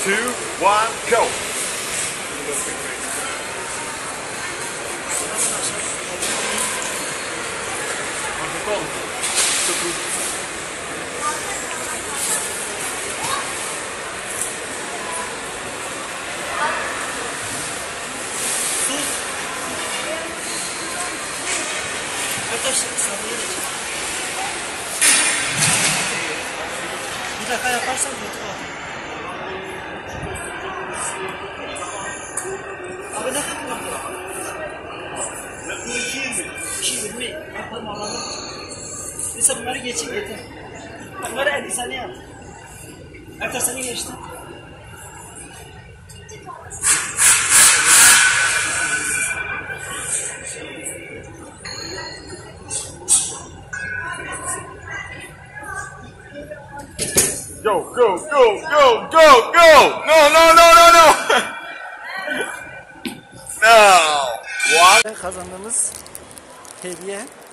two, one, go. Bir dakika yaparsan kötü var. Abi ne kadar? 220. Yapalım alalım. Neyse bunları geçin yeter. Bunları 50 saniye yap. Ertan seni geçti. Go, go, go, go, go, go! No, no, no, no, no! No! One. Kazandığımız hediye